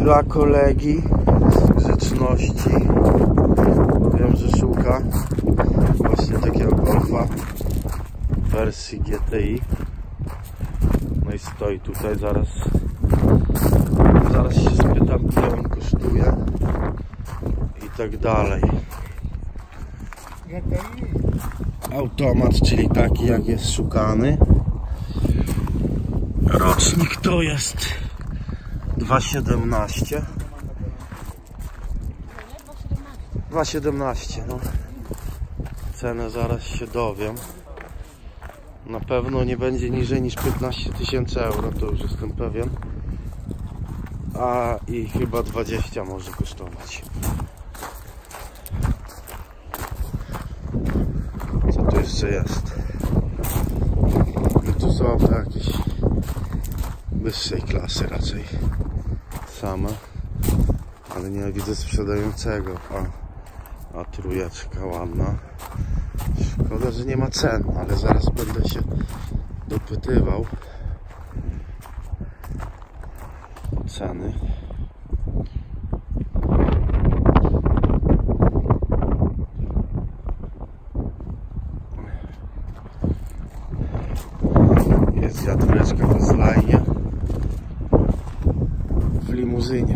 dla kolegi z grzeczności. Wiem, że szuka właśnie takiego Golfa w wersji GTI. No i stoi tutaj, zaraz się spytam, ile on kosztuje i tak dalej. Automat, czyli taki jak jest szukany. Rocznik to jest 2.17. 2.17, no. Cenę zaraz się dowiem. Na pewno nie będzie niżej niż 15 000 euro, to już jestem pewien. A i chyba 20 może kosztować. Co tu jeszcze jest? No tu są jakieś wyższej klasy raczej same, ale nie widzę sprzedającego. A trójeczka ładna. Szkoda, że nie ma cen, ale zaraz będę się dopytywał o ceny. Jest wiatreczka w slajnie w limuzynie.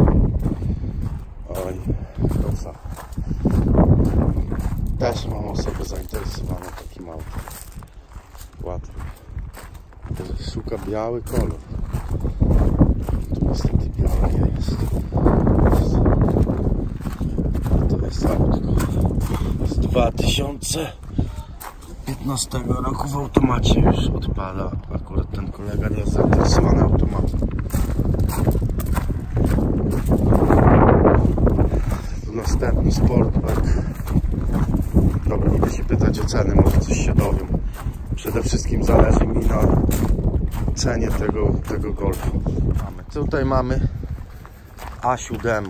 Oj, to co? Też mam osobę zainteresowaną takim autem. Ładny. Szuka biały kolor. Tu niestety biały nie jest. To jest autko z 2015 roku w automacie już odpada. Akurat ten kolega nie jest zainteresowany automatem. Tu następny Sportback. Dobra, idę się pytać o ceny, może coś się dowiem. Przede wszystkim zależy mi na cenie tego Golfu. Tutaj mamy A7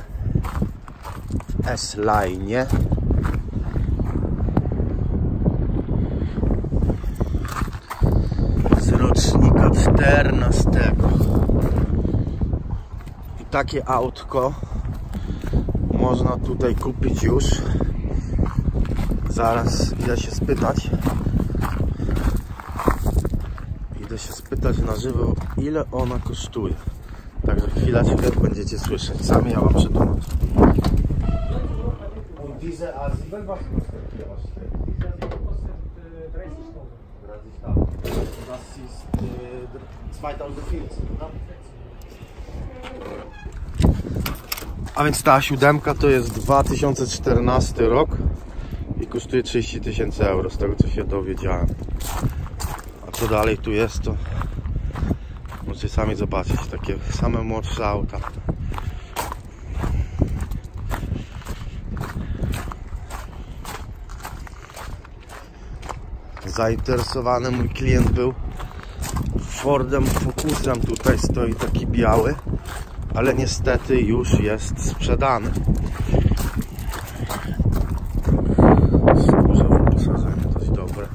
w S-Line. Z rocznika 14. I takie autko można tutaj kupić już. Zaraz idę się spytać na żywo, ile ona kosztuje. Także chwileczkę będziecie słyszeć. Sami ja wam przetłumaczę. A więc ta siódemka to jest 2014 rok i kosztuje 30 000 euro, z tego co się dowiedziałem. A co dalej tu jest, to możecie sami zobaczyć, takie same młodsze auta. Zainteresowany mój klient był Fordem Focusem, tutaj stoi taki biały, ale niestety już jest sprzedany. Skórze wyposażenie dość dobre.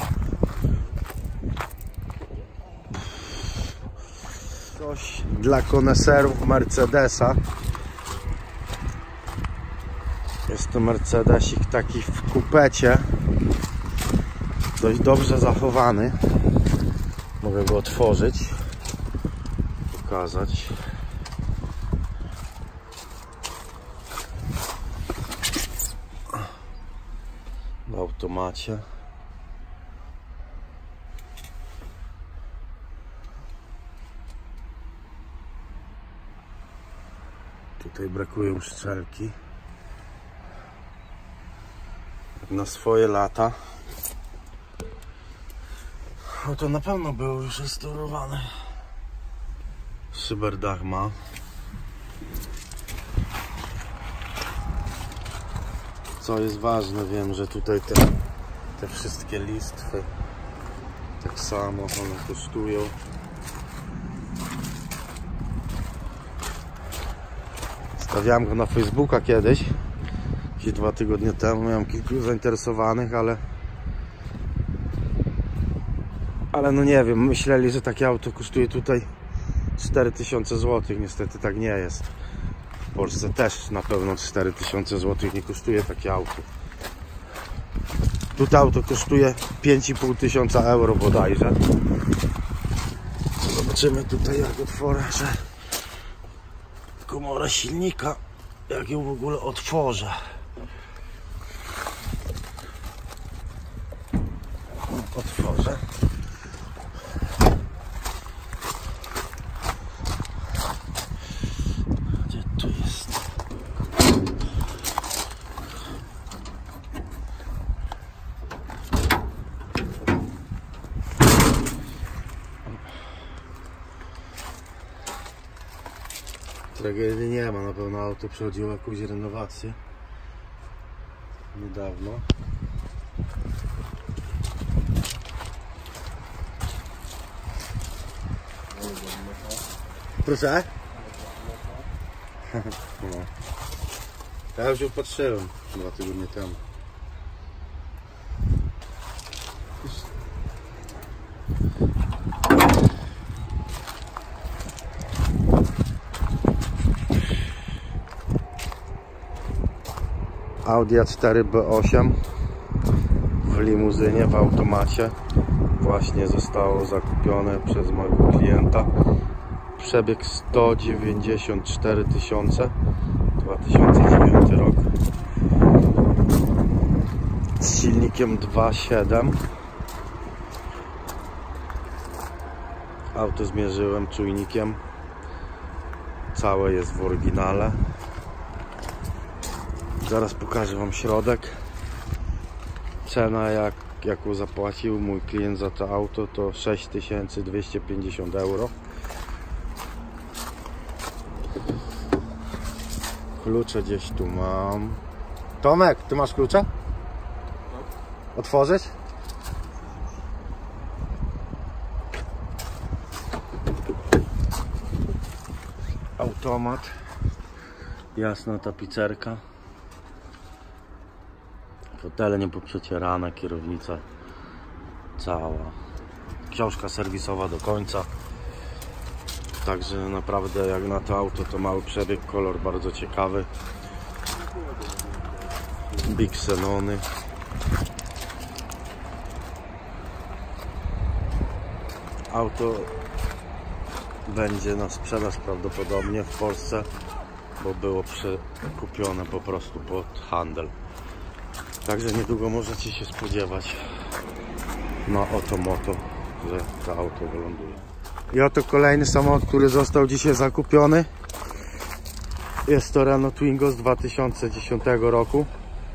Coś dla koneserów Mercedesa. Jest to Mercedesik taki w kupecie, dość dobrze zachowany. Mogę go otworzyć, pokazać. W automacie. Tutaj brakują szczelki. Na swoje lata. No to na pewno było już restaurowane. Szyberdach ma. Co jest ważne, wiem, że tutaj te wszystkie listwy tak samo one kosztują. Stawiałem go na Facebooka kiedyś, jakieś 2 tygodnie temu. Miałem kilku zainteresowanych, ale no nie wiem, myśleli, że takie auto kosztuje tutaj 4000 zł. Niestety tak nie jest. W Polsce też na pewno 4000 zł nie kosztuje takie auto. Tutaj auto kosztuje 5500 euro bodajże. Zobaczymy tutaj, jak otworzę komorę silnika, jak ją w ogóle otworzę. Otworzę. Gdzie tu jest? Tragedii nie ma, na pewno auto przechodziło jakąś renowację niedawno. Proszę? No. Ja już ją patrzyłem 2 tygodnie temu. Audi A4 B8 w limuzynie, w automacie. Właśnie zostało zakupione przez mojego klienta. Przebieg 194 000, 2009 rok. Z silnikiem 2.7. Auto zmierzyłem czujnikiem. Całe jest w oryginale. Zaraz pokażę wam środek. Cena, jaką zapłacił mój klient za to auto, to 6250 euro. Klucze gdzieś tu mam. Tomek, ty masz klucze? Otworzyć? Automat. Jasna tapicerka. Fotele niepoprzecierane, kierownica cała. Książka serwisowa do końca. Także naprawdę jak na to auto to mały przebieg, kolor bardzo ciekawy. Big Xenony. Auto będzie na sprzedaż prawdopodobnie w Polsce, bo było przekupione po prostu pod handel. Także niedługo możecie się spodziewać na Otomoto, że to auto wyląduje. I oto kolejny samochód, który został dzisiaj zakupiony. Jest to Renault Twingo z 2010 roku.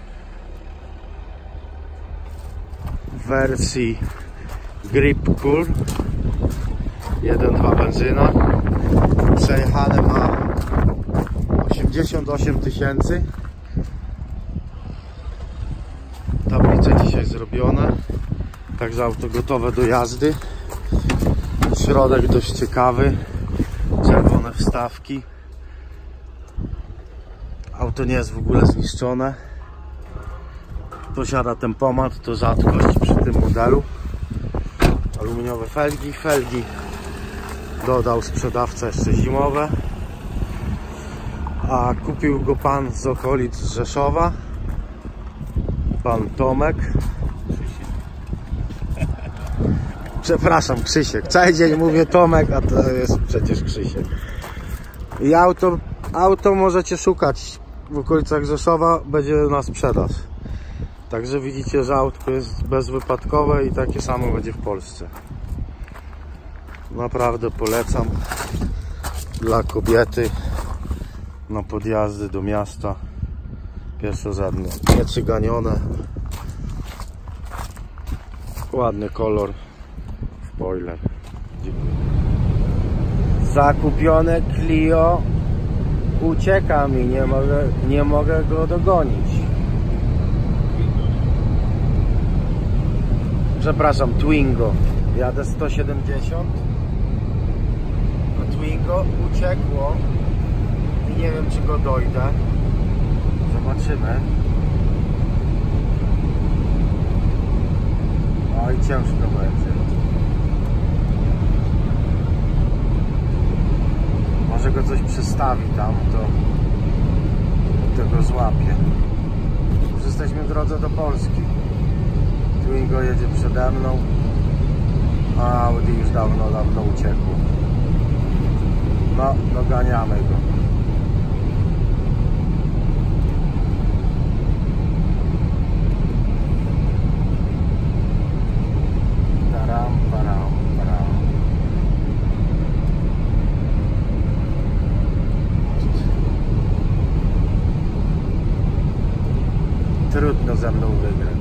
W wersji Grip Cool 1.2 benzyna. Przejechane ma 88 000. Tablice dzisiaj zrobione. Także auto gotowe do jazdy. Środek dość ciekawy. Czerwone wstawki. Auto nie jest w ogóle zniszczone. Posiada tempomat, to rzadkość przy tym modelu. Aluminiowe felgi. Felgi dodał sprzedawca jeszcze zimowe. A kupił go pan z okolic Rzeszowa. Pan Tomek. Przepraszam, Krzysiek. Cały dzień mówię Tomek, a to jest przecież Krzysiek. I auto możecie szukać w okolicach Rzeszowa, będzie na sprzedaż. Także widzicie, że autko jest bezwypadkowe i takie samo będzie w Polsce. Naprawdę polecam dla kobiety na podjazdy do miasta. Pierwszorzędne, nieprzyganione. Ładny kolor. Spoiler. Zakupione Clio ucieka mi, nie mogę go dogonić. Przepraszam, Twingo. Jadę 170. A Twingo uciekło i nie wiem, czy go dojdę. Zobaczymy. Oj, ciężko będzie. go coś przestawi tam, to go złapie. Już jesteśmy w drodze do Polski. Twingo jedzie przede mną, a Audi już dawno uciekło. No, doganiamy go. Trudno ze mną wygrać.